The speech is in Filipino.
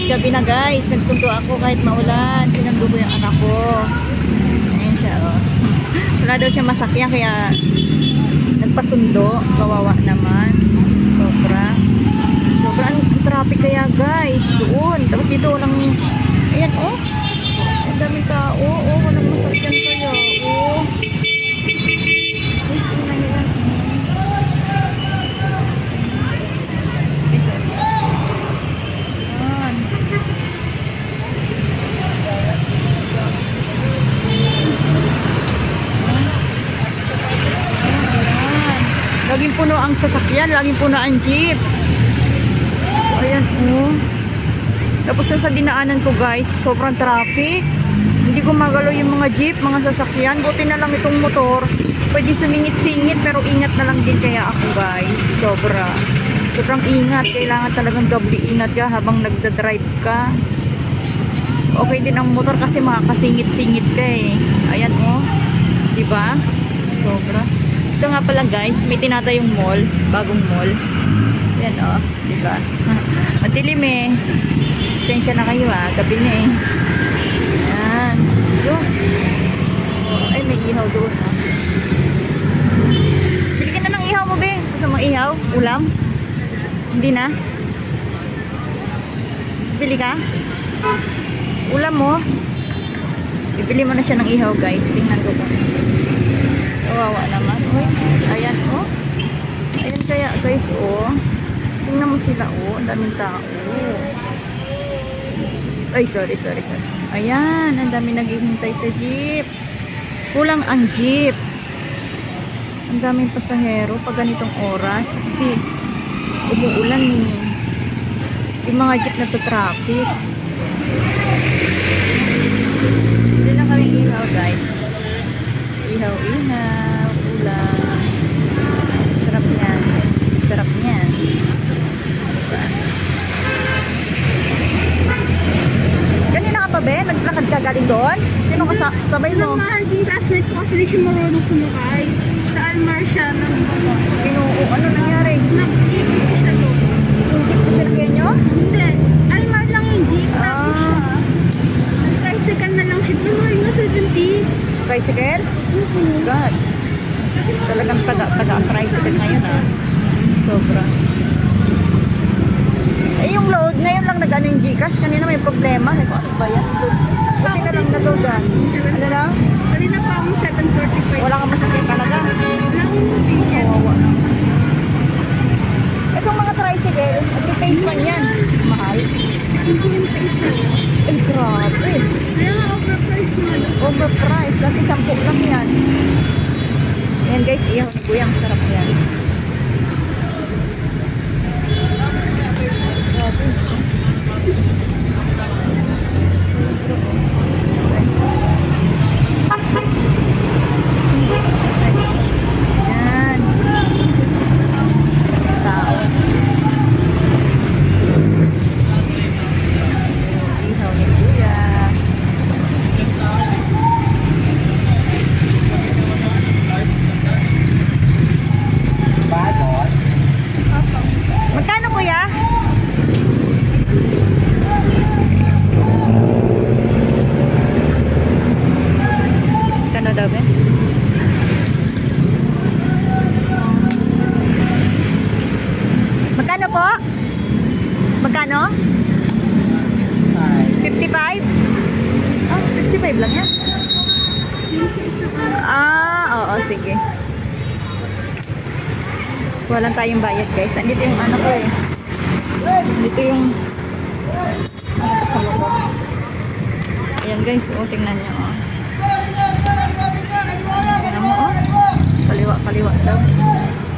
gabi na guys. Nagsundo ako kahit maulan. Sinundo ko yung anak ko. Ayan siya, oh. Wala daw siya masakyan kaya nagpasundo. Kawawa naman. Sobra. Sobra ang traffic kaya guys. Doon. Tapos dito walang, ayan, oh. Ang daming tao. Oh, walang masakyan kaya. Oh. Guys, tingnan nyo yan. Laging puno ang sasakyan, laging puno ang jeep. Ayan, oh. Tapos sa dinaanan ko guys, sobrang traffic. Hindi ko magalaw yung mga jeep, mga sasakyan. Buti na lang itong motor. Pwede sumingit-singit pero ingat na lang din kaya ako guys. Sobrang ingat. Kailangan talagang doble ingat ka habang nagda-drive ka. Okay din ang motor kasi makakasingit-singit ka eh. Ayan, oh. Diba? Sobra. Ito nga pala guys, may tinatayong mall, bagong mall. Yan oh, diba? Madilim eh. Pasensya na kayo ah, gabi na eh. Yan. Yun. Oh, ay, may ihaw doon ah. Bili ka na ng ihaw mo be. Gusto mo ihaw? Ulam? Hindi na? Bili ka? Ulam mo? Bibili mo na siya ng ihaw guys. Tingnan ko ba. Kawawa naman. Oh, ayan oh. Ayan kaya guys oh. Tingnan mo sila oh. Ang daming tao. Ay sorry. Ayan. Ang daming naghihintay sa jeep. Kulang ang jeep. Ang daming pasahero pag ganitong oras. Kasi umuulan eh. Yung mga jeep na to traffic. Hindi lang kami ihaw guys. Ihaw, ulam. Sarap yan. Sarap yan. Diba? Kanina ka pa ba? Naglakad ka galing doon? Sino ka sabay mo? Yung classmate ko kasi siya marunong sumakay. Sa Almar siya. Ano nangyari? Nag-ibig siya doon. Yung jeep sa sinakyan nyo? Hindi. Almar lang yung jeep. Tapos tricycle na lang siya. Naman na 70. Tricycle? God. Talagang taga tricycle ngayon ah. Sobra. Eh yung load, ngayon lang nag-ano yung Gcash. Kanina may problema. Ano ba yan? Buti na lang naloadan. Ano lang? Kanina pa akong 7:45. Wala kang masakit talaga. Kawawa na. Itong mga tricycle, nag-face man yan. Mahal. Ay, grabe. Kaya nga overpriced mo. Overpriced. Dati 10 lang yan. Ayan guys, iyaw ni Kuya. Ang sarap yan. Grabe. Ayan. Tao. Ihaw ni Kuya. Magkano kuya? Magkano daw ba? Magkano po? Magkano? 55? Oh, 55 lang yan. Oo, sige. Walang tayong bayad guys. Andito yung ano ko eh. Dito yung ano sa motor. Ayan guys, oh, tingnan nyo oh. Tingnan mo oh. Kaliwa daw.